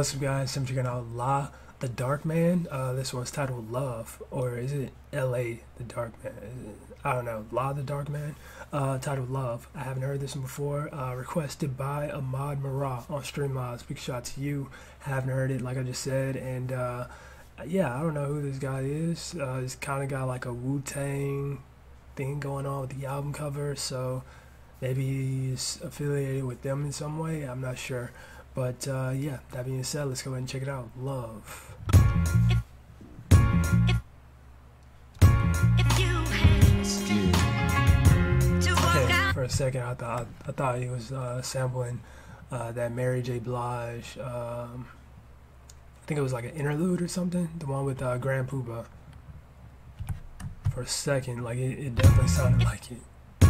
What's up, guys? I'm checking out La the Dark Man. This one's titled Love, or is it L.A. the Dark Man? I don't know. La the Dark Man, titled Love. I haven't heard this one before. Requested by Ahmad Marah on StreamMods. Big shout to you. Haven't heard it, like I just said, and yeah, I don't know who this guy is. He's kind of got like a Wu-Tang thing going on with the album cover, so maybe he's affiliated with them in some way. I'm not sure. But yeah, that being said, let's go ahead and check it out. Love. Okay, for a second, I thought he was sampling that Mary J. Blige. I think it was like an interlude or something. The one with Grand Puba. For a second, like it definitely sounded like it.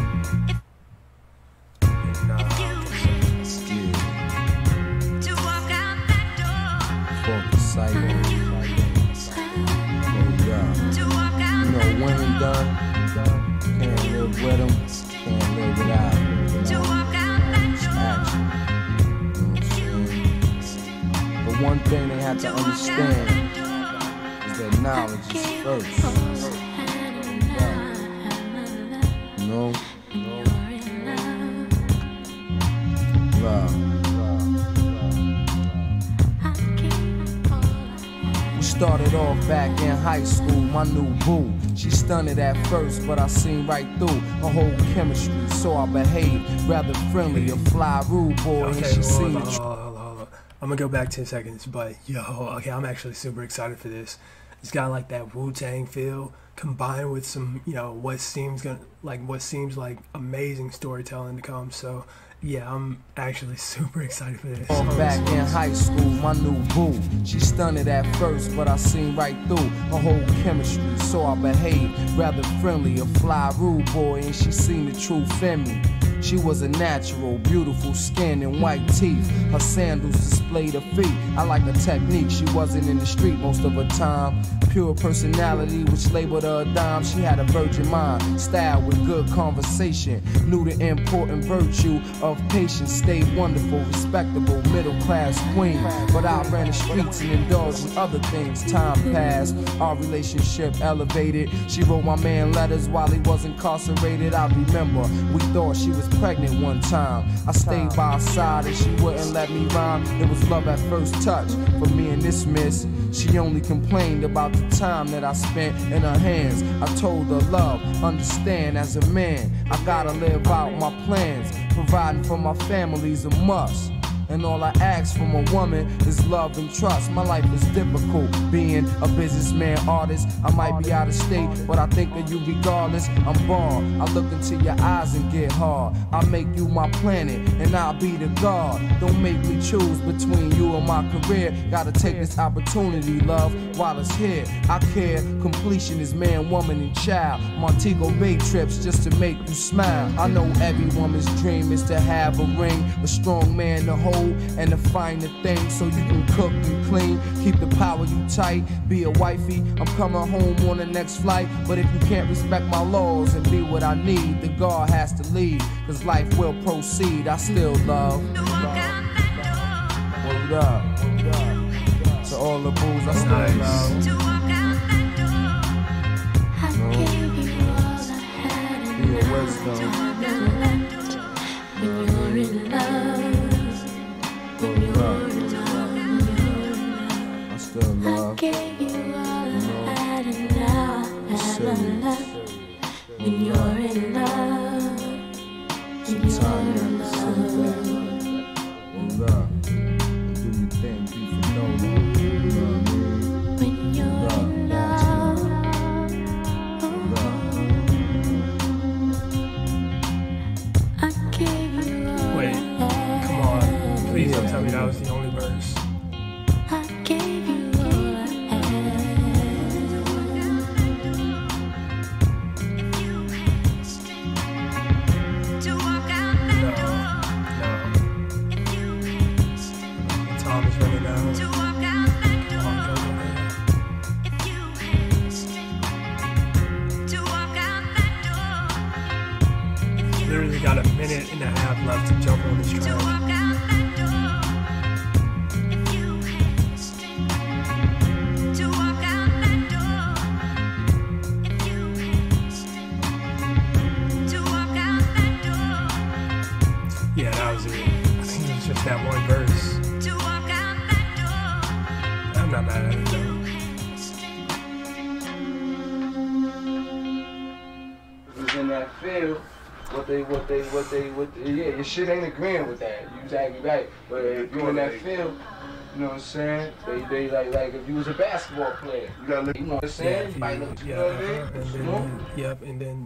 You know, when and done, can't live with them, can't live without them. It's action. You know what I'm saying? But one thing they have to understand is that knowledge is first. You know? Love. Started off back in high school, my new boo. She stunted at first, but I seen right through her whole chemistry, so I behaved rather friendly, a fly rude boy, okay, and she seen hold on. I'm gonna go back 10 seconds, but yo, okay, I'm actually super excited for this. It's got like that Wu-Tang feel combined with some, you know, what seems like amazing storytelling to come. So yeah, I'm actually super excited for this. Back in high school, my new boo. She stunted at first, but I seen right through her whole chemistry, so I behaved rather friendly, a fly rude boy, and she seen the truth in me. She was a natural, beautiful skin and white teeth. Her sandals displayed her feet. I like her technique. She wasn't in the street most of her time. Pure personality, which labeled her a dime. She had a virgin mind, style with good conversation. Knew the important virtue of patience. Stayed wonderful, respectable, middle-class queen. But I ran the streets and indulged in other things. Time passed, our relationship elevated. She wrote my man letters while he was incarcerated. I remember we thought she was pregnant one time. I stayed by her side and she wouldn't let me rhyme. It was love at first touch for me and this miss. She only complained about the time that I spent in her hands. I told her, love, understand, as a man I gotta live out my plans. Providing for my family's a must, and all I ask from a woman is love and trust. My life is difficult, being a businessman, artist. I might be out of state, but I think of you regardless. I'm born, I look into your eyes and get hard. I make you my planet, and I'll be the God. Don't make me choose between you and my career. Gotta take this opportunity, love, while it's here. I care, completion is man, woman, and child. Montego Bay trips just to make you smile. I know every woman's dream is to have a ring, a strong man to hold, and to find the thing so you can cook and clean. Keep the power you tight, be a wifey. I'm coming home on the next flight, but if you can't respect my laws and be what I need, then God has to lead, cause life will proceed. I still love. Hold up. To all the booze, I still love. Be a wisdom. When you're in love. I still love. I gave you all I had and now I have love. When you're in love, when you're in love. Hold up. And do your thing, be for no love. When you're in love. I gave you all. Wait, come on. Please don't tell me that was the only verse. I gave you all I had. No. Time is running out. Literally got a minute and a half left to jump on this track. that one verse. I'm not mad at it though. Was in that field. What they, yeah, your shit ain't agreeing with that. You exactly right. But if you in that field, you know what I'm saying? They like if you was a basketball player, you gotta look, you know what I'm saying? Yeah, You might look, you know what I mean? And then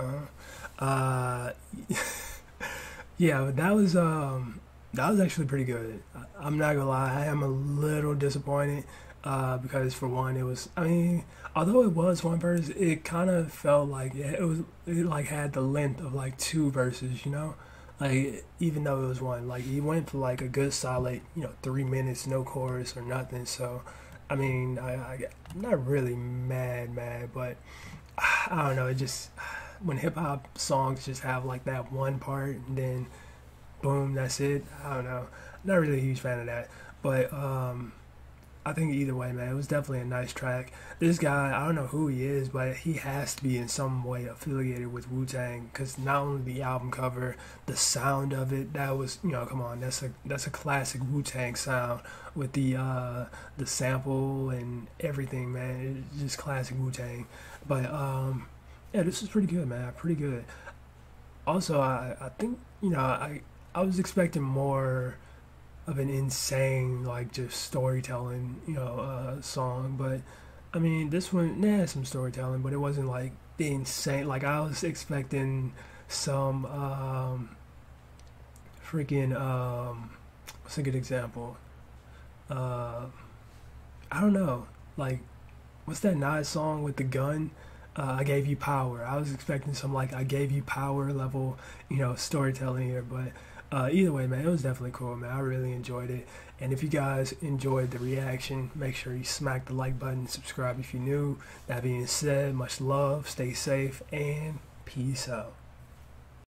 yeah, but that was actually pretty good. I'm not gonna lie, I am a little disappointed because for one, it was, I mean, although it was one verse, it kind of felt like it like had the length of like two verses, you know, like even though it was one, like he went for like a good solid, 3 minutes, no chorus or nothing. So I mean, I'm not really mad, but I don't know, it just, when hip hop songs just have like that one part and then boom, that's it. I don't know. Not really a huge fan of that, but I think either way, man, it was definitely a nice track. This guy, I don't know who he is, but he has to be in some way affiliated with Wu-Tang, because not only the album cover, the sound of it, that was, come on, that's a classic Wu-Tang sound with the sample and everything, man. It's just classic Wu-Tang. But yeah, this is pretty good, man. Pretty good. Also, I think, I was expecting more of an insane, like, just storytelling, song. But, I mean, this one, had some storytelling, but it wasn't, like, the insane. Like, I was expecting some, what's a good example? I don't know. Like, what's that Nas song with the gun? I Gave You Power. I was expecting some, like, I Gave You Power level, storytelling here, but either way, man, it was definitely cool, man. I really enjoyed it. And if you guys enjoyed the reaction, make sure you smack the like button, subscribe if you're new. That being said, much love, stay safe, and peace out.